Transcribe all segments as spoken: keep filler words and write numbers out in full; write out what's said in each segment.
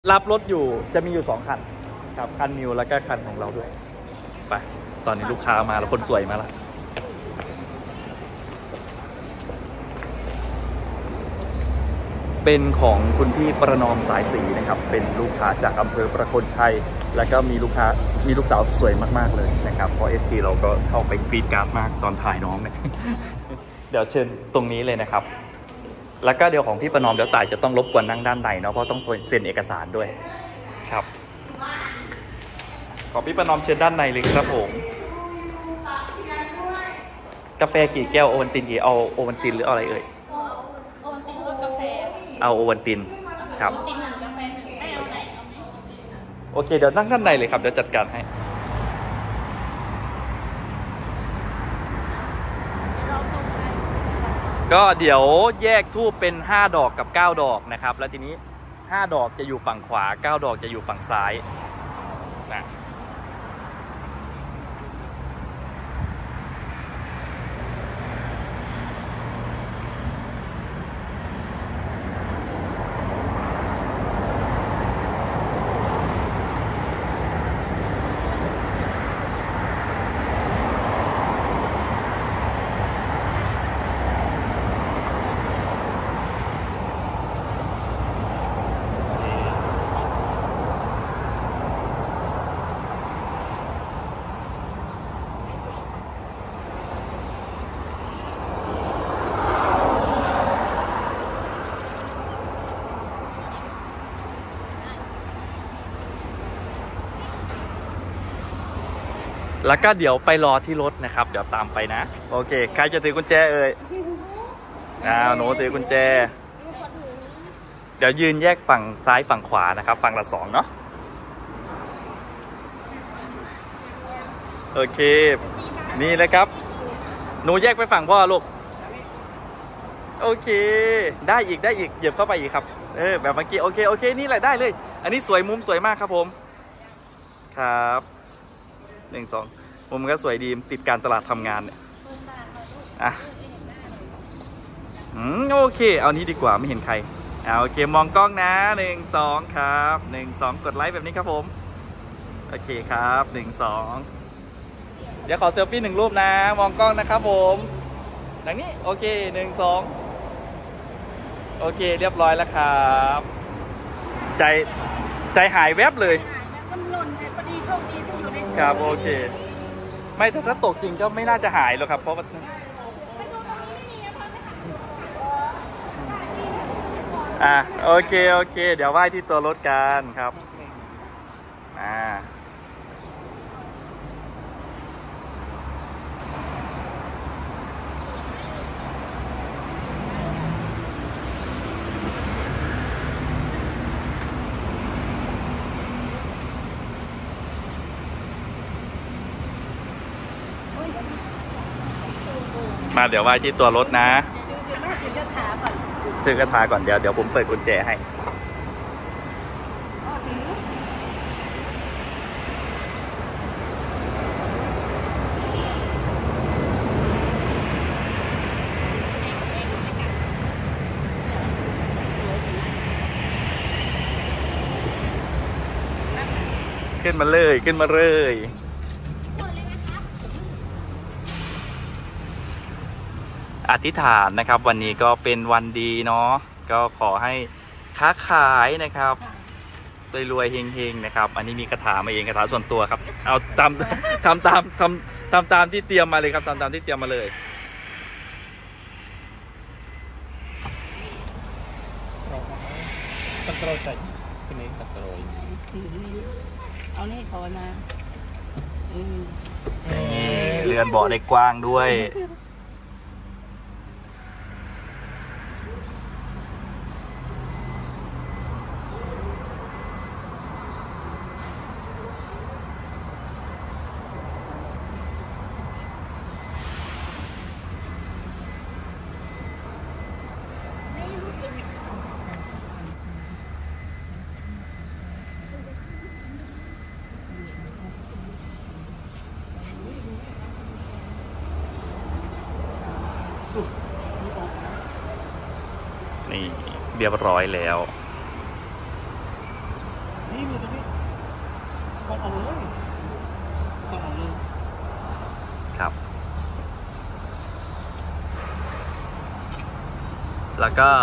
รับรถอยู่จะมีอยู่สองคันครับคันนิวแล้วก็คันของเราด้วยไปตอนนี้ลูกค้ามาแล้วคนสวยมาแล้วเป็นของคุณพี่ประนอมสายสีนะครับเป็นลูกค้าจากอำเภอประโคนชัยแล้วก็มีลูกค้ามีลูกสาวสวยมากๆเลยนะครับเพราะ เอฟ ซี เราก็เข้าไปกรีดกราฟมากตอนถ่ายน้องเนี่ย เดี๋ยวเชิญตรงนี้เลยนะครับแล้วก็เดี๋ยวของพี่ประนอมเดี๋ยวต่ายจะต้องรบกวนนั่งด้านในเนาะเพราะต้องเซ็นเอกสารด้วยครับขอพี่ประนอมเชิญด้านในเลยครับผมกาแฟกี่แก้วโอวัลตินกี่เอาโอวัลตินหรือเอาอะไรเอ่ยโอวัลตินหรือกาแฟเอาโอวัลตินครับโอวัลตินหนึ่งกาแฟหนึ่งไม่เอาไหนเอาไหนโอเคเดี๋ยวนั่งด้านในเลยครับเดี๋ยวจัดการให้ก็เดี๋ยวแยกทูบเป็นห้าดอกกับเก้าดอกนะครับแล้วทีนี้ห้าดอกจะอยู่ฝั่งขวาเก้าดอกจะอยู่ฝั่งซ้ายนะแล้วก็เดี๋ยวไปรอที่รถนะครับเดี๋ยวตามไปนะโอเคใครจะถือกุญแจเอ่ยอ้าวหนูถือกุญแจเดี๋ยวยืนแยกฝั่งซ้ายฝั่งขวานะครับฝั่งละสองเนาะโอเคนี่เลยครับหนูแยกไปฝั่งพ่อลูกโอเคได้อีกได้อีกเหยียบเข้าไปอีกครับเออแบบเมื่อกี้โอเคโอเคนี่แหละได้เลยอันนี้สวยมุมสวยมากครับผมครับหนึ่งสองมุมก็สวยดีติดการตลาดทำงานเนี่ยอ่ะอืมโอเคเอานี้ดีกว่าไม่เห็นใครเอาโอเคมองกล้องนะหนึ่งสองครับหนึ่งสองกดไลค์แบบนี้ครับผมโอเคครับหนึ่งสองเดี๋ยวขอเซลฟี่หนึ่งรูปนะมองกล้องนะครับผมดังนี้โอเคหนึ่งสองโอเคเรียบร้อยแล้วครับใจใจหายแวบเลยมันหล่นเลยพอดีโชคดีที่อยู่ในครับโอเคไม่ถ้าถ้าตกจริงก็ไม่น่าจะหายหรอกครับเพราะว่าอ่ะโอเคโอเคเดี๋ยวไหว้ที่ตัวรถกันครับอ่ามาเดี๋ยวไหว้ที่ตัวรถนะถือกระถาก่อนถือกระถาก่อนเดี๋ยวเดี๋ยวผมเปิดกุญแจให้ขึ้นมาเลยขึ้นมาเลยอธิษฐานนะครับวันนี้ก็เป็นวันดีเนาะก็ขอให้ค้าขายนะครับรวยๆเฮงๆนะครับอันนี้มีคาถามาเองคาถาส่วนตัวครับเอาตามทำตามทำทำตามที่เตรียมมาเลยครับทำตามที่เตรียมมาเลยตะกร้อใส่ที่นี้ตะกร้อเอานี่พอนะเรือนเบาะได้กว้างด้วยนี่เรียบร้อยแล้วอดออกเลยถอดออกเลยครับ แล้วก็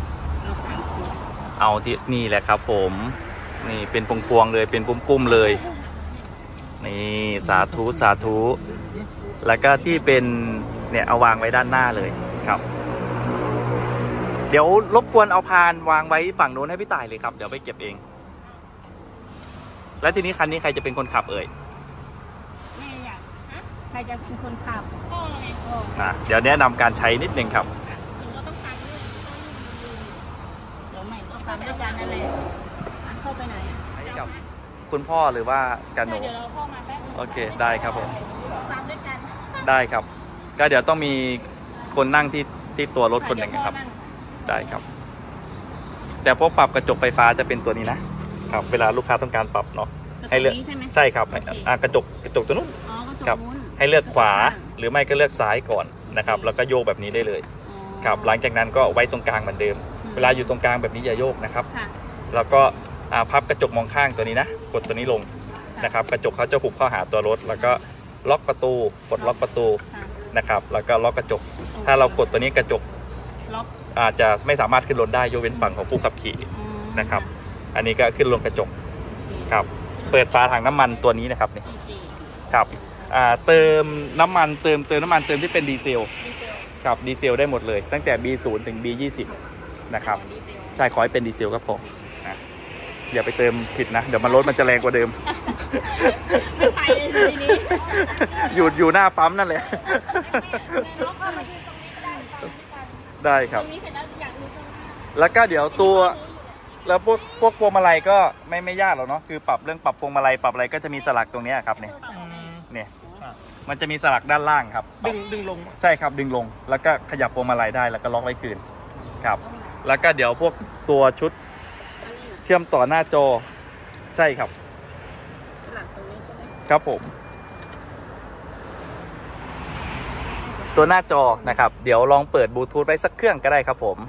เอาที่นี่แหละครับผมนี่เป็นพวงๆเลยเป็นปุ้มๆเลยนี่สาธุสาธุแล้วก็ที่เป็นเนี่ยเอาวางไว้ด้านหน้าเลยครับเดี๋ยวรบกวนเอาพานวางไว้ฝั่งโน้นให้พี่ต่ายเลยครับเดี๋ยวไปเก็บเองแล้วทีนี้คันนี้ใครจะเป็นคนขับเอ่ยแม่อยากใครจะเป็นคนขับพ่อไงพ่อนะเดี๋ยวแนะนำการใช้นิดนึงครับเราต้องฟังด้วยเดี๋ยวใหม่ก็ฟังด้วยกันนั่นแหละเข้าไปไหนกับคุณพ่อหรือว่ากันหนูเดี๋ยวเราพ่อมาแป๊บโอเคได้ครับผมฟังด้วยกันได้ครับก็เดี๋ยวต้องมีคนนั่งที่ที่ตัวรถคนหนึ่งครับได้ครับแต่พวกปรับกระจกไฟฟ้าจะเป็นตัวนี้นะครับเวลาลูกค้าต้องการปรับเนาะให้เลือกใช่ครับกระจกกระจกตัวนู้นครับให้เลือกขวาหรือไม่ก็เลือกซ้ายก่อนนะครับแล้วก็โยกแบบนี้ได้เลยครับหลังจากนั้นก็ไว้ตรงกลางเหมือนเดิมเวลาอยู่ตรงกลางแบบนี้อย่าโยกนะครับแล้วก็พับกระจกมองข้างตัวนี้นะกดตัวนี้ลงนะครับกระจกเขาจะหุบเข้าหาตัวรถแล้วก็ล็อกประตูกดล็อกประตูนะครับแล้วก็ล็อกกระจกถ้าเรากดตัวนี้กระจกอาจจะไม่สามารถขึ้นรถได้ยกเว้นฝั่งของผู้ขับขี่นะครับอันนี้ก็ขึ้นลงกระจกครับเปิดฝาถังน้ำมันตัวนี้นะครับนี่ครับเติมน้ำมันเติมเติมน้ำมันเติมที่เป็นดีเซลครับดีเซลได้หมดเลยตั้งแต่ บี ศูนย์ ถึง บี ยี่สิบ นะครับใช่ขอให้เป็นดีเซลก็พอนะอย่าไปเติมผิดนะเดี๋ยวมันรถมันจะแรงกว่าเดิมไปเลยทีนี้อยู่อยู่หน้าปั๊มนั่นแหละได้ครับแล้วก็เดี๋ยวตัวแล้วพวกพวกพวงมาลัยก็ไม่ไม่ยากหรอกเนาะคือปรับเรื่องปรับพวงมาลัยปรับอะไรก็จะมีสลักตรงนี้ครับเนี่ยเนี่ยมันจะมีสลักด้านล่างครับดึงดึงลงใช่ครับดึงลงแล้วก็ขยับพวงมาลัยได้แล้วก็ล็อกไว้คืนครับแล้วก็เดี๋ยวพวกตัวชุดเชื่อมต่อหน้าจอใช่ครับครับผมตัวหน้าจอนะครับเดี๋ยวลองเปิดบลูทูธไว้สักเครื่องก็ได้ครับผม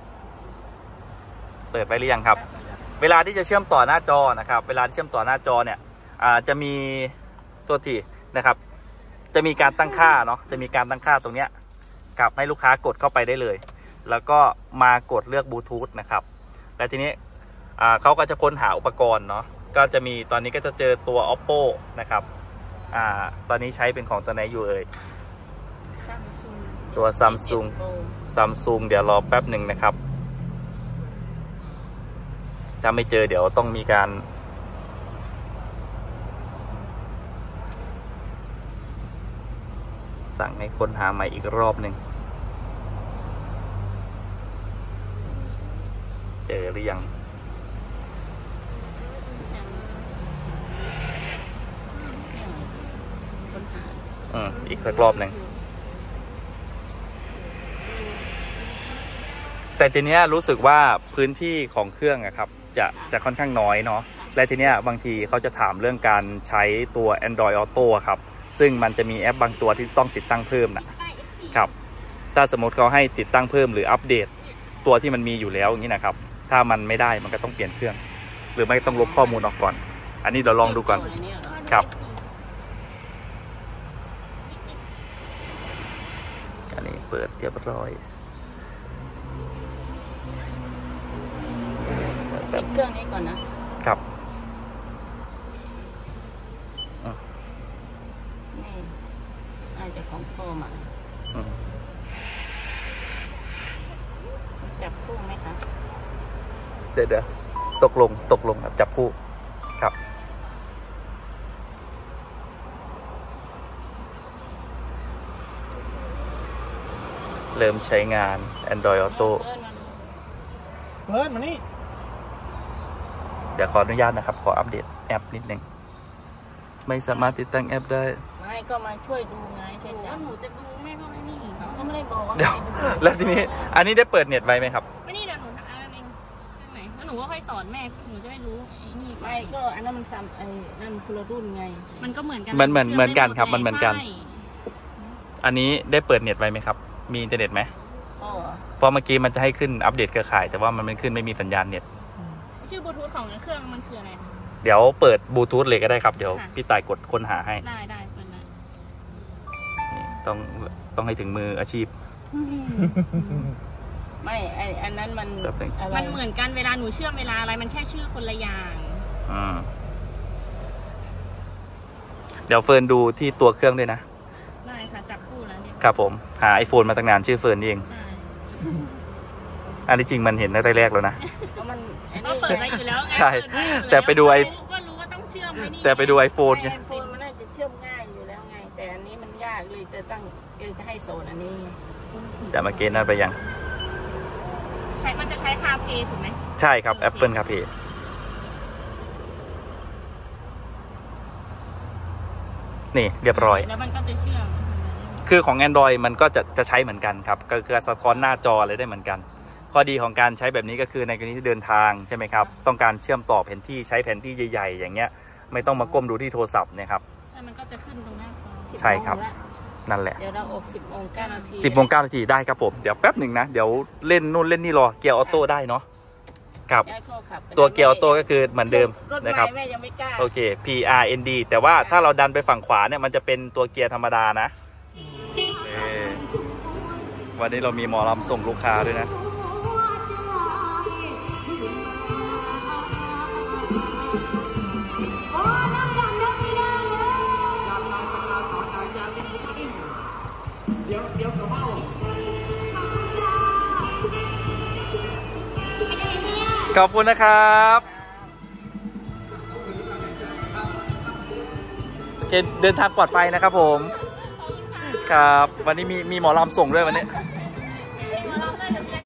เปิดไปหรือยังครับเวลาที่จะเชื่อมต่อหน้าจอนะครับเวลาที่เชื่อมต่อหน้าจอเนี่ยจะมีตัวที่นะครับจะมีการตั้งค่าเนาะจะมีการตั้งค่าตรงเนี้ยครับให้ลูกค้ากดเข้าไปได้เลยแล้วก็มากดเลือกบลูทูธนะครับและทีนี้เขาก็จะค้นหาอุปกรณ์เนาะก็จะมีตอนนี้ก็จะเจอตัว oppo นะครับอ่าตอนนี้ใช้เป็นของตัวไหนอยู่เอ่ยตัว Samsung Samsung เดี๋ยวรอแป๊บหนึ่งนะครับถ้าไม่เจอเดี๋ยวต้องมีการสั่งให้ค้นหาใหม่อีกรอบหนึ่งเจอหรือยังอืมอีกสักรอบหนึ่งแต่ทีเนี้ยรู้สึกว่าพื้นที่ของเครื่องอะครับจะจะค่อนข้างน้อยเนาะและทีเนี้ยบางทีเขาจะถามเรื่องการใช้ตัว Android Auto ครับซึ่งมันจะมีแอปบางตัวที่ต้องติดตั้งเพิ่มนะครับถ้าสมมติเขาให้ติดตั้งเพิ่มหรืออัปเดตตัวที่มันมีอยู่แล้วอย่างนี้นะครับถ้ามันไม่ได้มันก็ต้องเปลี่ยนเครื่องหรือไม่ต้องลบข้อมูลออกก่อนอันนี้เดี๋ยวลองดูก่อนครับอันนี้เปิดเรียบร้อยปิดเครื่องนี้ก่อนนะครับนี่อาจจะของพ่อมาจับคู่ไหมคะเดี๋ยวเดี๋ยวตกลงตกลงครับจับคู่ครับเริ่มใช้งาน Android Auto เปิดมานี่เดี๋ยวขออนุญาตนะครับขออัปเดตแอปนิดนึงไม่สามารถติดตั้งแอปได้ไม่ก็มาช่วยดูไงช่วยจับหนูจะดูแม่ก็ไม่นี่เขาไม่ได้บอกว่าเดี๋ยวแล้วทีนี้อันนี้ได้เปิดเน็ตไว้ไหมครับไม่นี่เดี๋ยวหนูทำอะไรเองไหนแล้วหนูก็ค่อยสอนแม่หนูจะได้รู้นี่ไม่ก็อันนั้นมันซ้ำไอ้นั่นคนละรุ่นไงมันก็เหมือนกันมันเหมือนเหมือนกันครับมันเหมือนกันอันนี้ได้เปิดเน็ตไว้ไหมครับมีอินเทอร์เน็ตไหมเพราะเมื่อกี้มันจะให้ขึ้นอัปเดตเครือข่ายแต่ว่ามันไม่ขึ้นไม่มีสัญญาณเน็ตชื่อบลูทูธของเครื่องมันคืออะไรเดี๋ยวเปิดบลูทูธเลยก็ได้ครับเดี๋ยวพี่ต่ายกดค้นหาให้ได้ได้เปิดเลยนี่ต้องต้องให้ถึงมืออาชีพไม่ไออันนั้นมันแบบนึงมันเหมือนกันเวลาหนูเชื่อมเวลาอะไรมันแค่ชื่อคนละอย่างอืมเดี๋ยวเฟิร์นดูที่ตัวเครื่องด้วยนะได้ค่ะจับคู่แล้วเนี่ยครับผมหา iPhone มาตั้งนานชื่อเฟิร์นนี่เองใช่อันนี้จริงมันเห็นตั้งแต่แรกแล้วนะเพราะมันก็เปิดไว้อยู่แล้วไงใช่เปิดไว้อยู่ล้วแต่ไปดูไอก็รู้ว่าต้องเชื่อมไว้นี่แต่ไปดู iPhone ไงไอโฟนมันน่าจะเชื่อมง่ายอยู่แล้วไง แต่อันนี้มันยากเลยจะตั้งเออจะให้โซนอันนี้เดี๋ยวมาเกณฑ์นั่นไปยังใช้มันจะใช้คาเพย์ถูกไหมใช่ครับ Apple CarPlay นี่เรียบร้อยแล้วมันก็จะเชื่อมคือของ Android มันก็จะจะใช้เหมือนกันครับก็คือสะท้อนหน้าจออะไรได้เหมือนกันข้อดีของการใช้แบบนี้ก็คือในกรณีที่เดินทางใช่ไหมครับต้องการเชื่อมต่อแผนที่ใช้แผนที่ใหญ่ๆอย่างเงี้ยไม่ต้องมาก้มดูที่โทรศัพท์เนี่ยครับแล้วมันก็จะขึ้นตรงหน้าจอใช่ครับ นั่นแหละเดี๋ยวเราออกสิบโมงเก้านาทีสิบโมงเก้านาทีได้ครับผมเดี๋ยวแป๊บหนึ่งนะเดี๋ยวเล่นนู่นเล่นนี่รอเกียร์ออโต้ได้เนาะครับได้พ่อขับตัวเกียร์ออโต้ก็คือเหมือนเดิมรถนะครับแม่ยังไม่กล้าโอเค P R N D แต่ว่าถ้าเราดันไปฝั่งขวาเนี่ยมันจะเป็นตัวเกียร์ธรรมดานะเออวันนี้เรามีหมอลำส่งลูกค้าด้วยนะขอบคุณนะครับโอเคเดินทางปลอดภัยนะครับผมครับวันนี้มีมีหมอลำส่งด้วยวันนี้